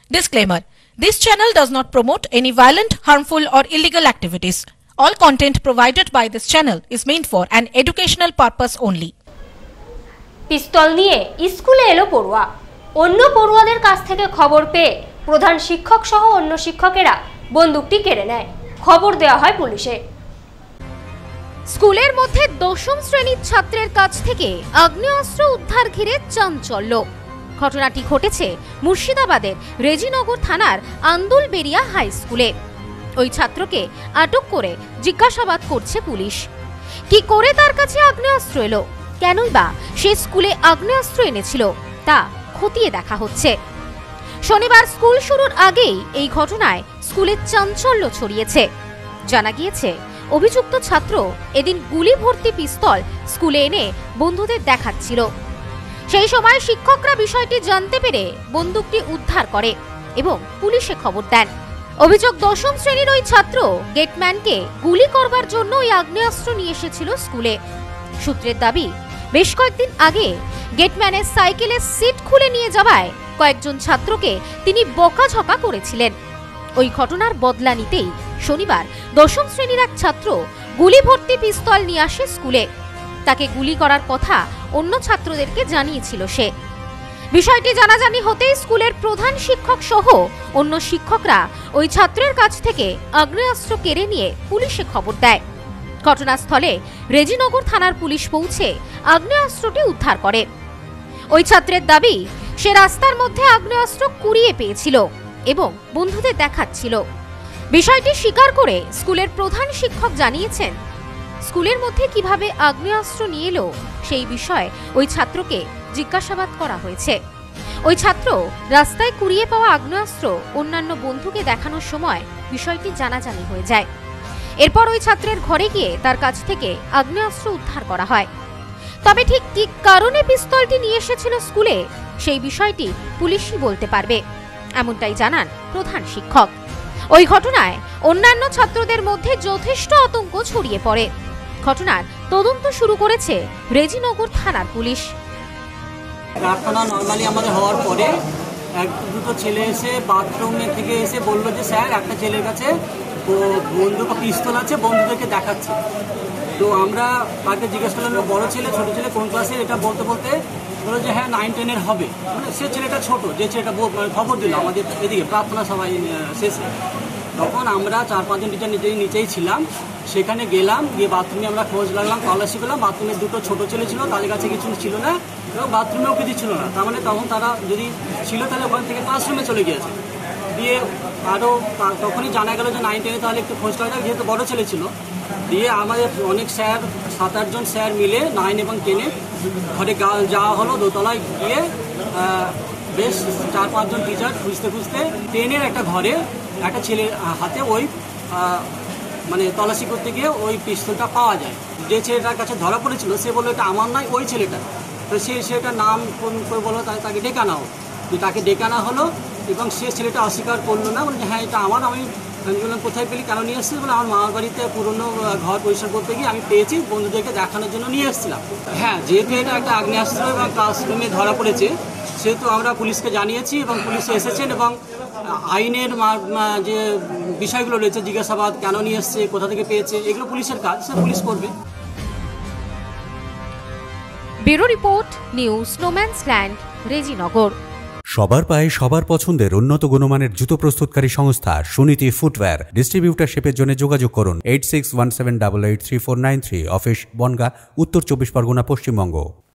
Disclaimer: This channel does not promote any violent, harmful, or illegal activities. All content provided by this channel is meant for an educational purpose only. পিস্তল নিয়ে স্কুলে এলো পড়ুয়া। অন্য পড়ুয়াদের কাছ থেকে খবর পেয়ে প্রধান শিক্ষক সহ অন্য শিক্ষকেরা বন্দুকটি কেড়ে নেয়। খবর দেওয়া হয় পুলিশে। স্কুলের মধ্যে দশম শ্রেণীর ছাত্রের কাছ থেকে আগ্নেয়াস্ত্র উদ্ধার ঘিরে চাঞ্চল্য। ঘটনাটি ঘটেছে মুর্শিদাবাদের রেজিনগর থানার আন্দুলবেরিয়া হাই স্কুলে। ওই ছাত্রকে আটক করে জিজ্ঞাসাবাদ করছে পুলিশ। কি করে তার কাছে আগ্নেয়াস্ত্র এলো, কেনই বা সে স্কুলে আগ্নেয়াস্ত্র এনেছিল তা খতিয়ে দেখা হচ্ছে। শনিবার স্কুল শুরুর আগেই এই ঘটনায় স্কুলে চাঞ্চল্য ছড়িয়েছে। জানা গিয়েছে অভিযুক্ত ছাত্র এদিন গুলি ভর্তি পিস্তল স্কুলে এনে বন্ধুদের দেখাচ্ছিল। সেই সময় শিক্ষকরা বিষয়টি জানতে পেরে বন্দুকটি উদ্ধার করে এবং পুলিশে খবর দেন। অভিযোগ, দশম শ্রেণীর ওই ছাত্র গেটম্যানকে গুলি করবার জন্য ওই আগ্নেয়াস্ত্র নিয়ে এসেছিল স্কুলে। সূত্রের দাবি, বেশ কয়েকদিন আগে গেটম্যানের সাইকেলের সিট খুলে নিয়ে যাওয়ায় কয়েকজন ছাত্রকে তিনি বকাঝকা করেছিলেন। ওই ঘটনার বদলা নিতেই শনিবার দশম শ্রেণীর এক ছাত্র গুলি ভর্তি পিস্তল নিয়ে আসে স্কুলে। তাকে গুলি করার কথা অন্য ছাত্রদেরকে জানিয়েছিল সে। বিষয়টি জানাজানি হতেই স্কুলের প্রধান শিক্ষক সহ অন্য শিক্ষকরা ওই ছাত্রের কাছ থেকে আগ্নেয়াস্ত্র কেড়ে নিয়ে পুলিশে খবর দেয়। ঘটনাস্থলে রেজিনগর থানার পুলিশ পৌঁছে আগ্নেয়াস্ত্রটি উদ্ধার করে। ওই ছাত্রের দাবি, সে রাস্তার মধ্যে আগ্নেয়াস্ত্র কুড়িয়ে পেয়েছিল এবং বন্ধুদের দেখাচ্ছিল। বিষয়টি স্বীকার করে স্কুলের প্রধান শিক্ষক জানিয়েছেন, স্কুলের মধ্যে কিভাবে আগ্নেয়াস্ত্র নিয়ে এলো সেই বিষয়ে ওই ছাত্রকে জিজ্ঞাসাবাদ করা হয়েছে। ওই ছাত্র রাস্তায় কুড়িয়ে পাওয়া আগ্নেয়াস্ত্র অন্যান্য বন্ধুকে দেখানোর সময় বিষয়টি জানাজানি হয়ে যায়। এরপর ওই ছাত্রের ঘরে গিয়ে তার কাছ থেকে আগ্নেয়াস্ত্র উদ্ধার করা হয়। তবে ঠিক কি কারণে পিস্তলটি নিয়ে এসেছিল স্কুলে সেই বিষয়টি পুলিশই বলতে পারবে, এমনটাই জানান প্রধান শিক্ষক। ওই ঘটনায় অন্যান্য ছাত্রদের মধ্যে যথেষ্ট আতঙ্ক ছড়িয়ে পড়ে। ঘটনার তদন্ত শুরু করেছে রেজিনগর থানার পুলিশ। প্রার্থনা নর্মালি আমাদের হওয়ার পরে দুটো ছেলে এসে বাথরুমে থেকে এসে বললো যে স্যার একটা ছেলের কাছে বন্দুক পিস্তল আছে, বন্ধুদেরকে দেখাচ্ছে। তো আমরা তাকে জিজ্ঞেস করলাম, বড় ছেলে ছোটো ছেলে কোন ক্লাসে, এটা বলতে বলতে বললো যে হ্যাঁ 9-10 হবে। মানে সে ছেলেটা ছোট, যে ছেলেটা খবর দিল আমাদের এদিকে প্রার্থনা সবাই শেষে। তখন আমরা 4-5 জন টিচার নিচেই ছিলাম, সেখানে গেলাম, গিয়ে বাথরুমে আমরা খোঁজ লাগলাম, তল্লাশি করলাম। বাথরুমে দুটো ছোট ছেলে ছিল, তাদের কাছে কিছু ছিল না এবং বাথরুমেও কিছু ছিল না। তার মানে তখন তারা যদি ছিল তাহলে ওখান থেকে ক্লাসরুমে চলে গিয়েছে। দিয়ে আরও তখনই জানা গেল যে 9-10 তাহলে একটু খোঁজ করা যায়, যেহেতু বড়ো ছেলে ছিল। দিয়ে আমাদের অনেক স্যার 7-8 জন স্যার মিলে 9 এবং 10 ঘরে যাওয়া হলো। দোতলায় গিয়ে বেশ 4-5 জন টিচার খুঁজতে খুঁজতে 10-এর একটা ঘরে একটা ছেলের হাতে ওই মানে তল্লাশি করতে গিয়ে ওই পিস্তলটা পাওয়া যায়। যে ছেলেটার কাছে ধরা পড়েছিল সে বললো এটা আমার নয়, ওই ছেলেটা। তো সেটার নাম কোন করে বললো, তাকে ডেকে আনা হলো। তাকে ডেকে আনা হলো এবং সে ছেলেটা অস্বীকার করলো না, বলে হ্যাঁ এটা আমার। আমি বললাম কোথায় পেলি, কেন নিয়ে এসেছিস? বলে আমার মামার বাড়িতে পুরনো ঘর পরিষ্কার করতে গিয়ে আমি পেয়েছি, বন্ধুদেরকে দেখানোর জন্য নিয়ে এসেছিলাম। হ্যাঁ, যেহেতু এটা একটা আগ্নেয়াস্ত্র এবং ক্লাসরুমে ধরা পড়েছে সেহেতু আমরা পুলিশকে জানিয়েছি এবং পুলিশ এসেছেন এবং আইনের যে বিষয়গুলো রয়েছে, জিজ্ঞাসাবাদ কেন নিয়ে এসছে, কোথা থেকে পেয়েছে, এগুলো পুলিশের কাজ, সে পুলিশ করবে। Bureau report, news no man's land, Rejinagar. সবার পায়ে সবার পছন্দের উন্নত গুণমানের জুতো প্রস্তুতকারী সংস্থা সুনীতি ফুটওয়্যার। ডিস্ট্রিবিউটারশিপের জন্য যোগাযোগ করুন 8617883493, অফিস বনগাঁ, উত্তর 24 পরগনা, পশ্চিমবঙ্গ।